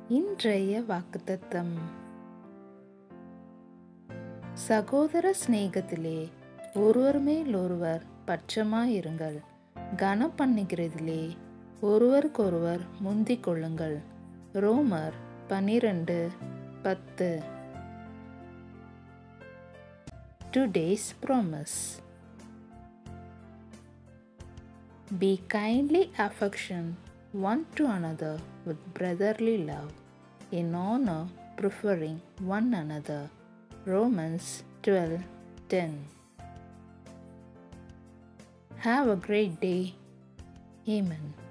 இன்றைய வாக்குத்தத்தம். சகோதர சிநேகத்திலே ஒருவர் மேல் ஒருவர் பட்சமாயிருங்கள். கனம் பண்ணுகிறதிலே ஒருவருக்கொருவர் முந்திக் கொள்ளுங்கள். ரோமர் 12:10. Today's promise. Be kindly affectionate one to another with brotherly love, in honor preferring one another. Romans 12:10. Have a great day. Amen.